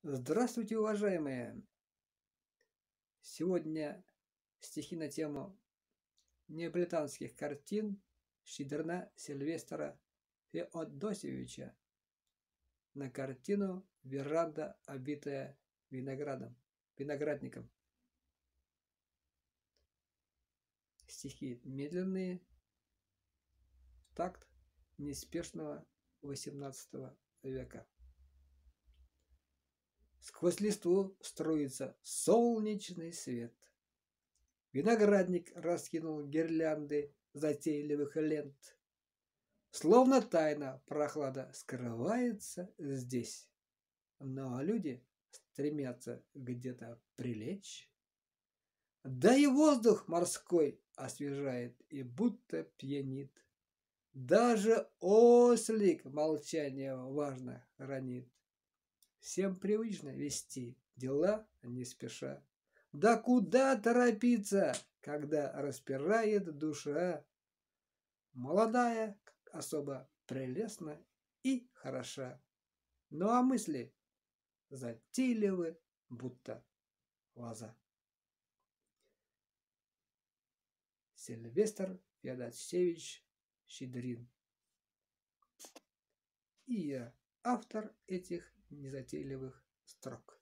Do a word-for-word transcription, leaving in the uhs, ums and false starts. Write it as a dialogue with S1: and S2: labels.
S1: Здравствуйте, уважаемые! Сегодня стихи на тему неаполитанских картин Щедрина Сильвестра Феодосиевича на картину «Веранда, обитая виноградом, виноградником». Стихи медленные, такт неспешного восемнадцатого века. Сквозь листву струится солнечный свет. Виноградник раскинул гирлянды затейливых лент. Словно тайна прохлада скрывается здесь. Но люди стремятся где-то прилечь. Да и воздух морской освежает и будто пьянит. Даже ослик молчание важно хранит. Всем привычно вести дела не спеша. Да куда торопиться, когда распирает душа? Молодая особо прелестна и хороша. Ну а мысли затейливы, будто лоза. Сильвестр Феодосиевич Щедрин. И я автор этих незатейливых строк.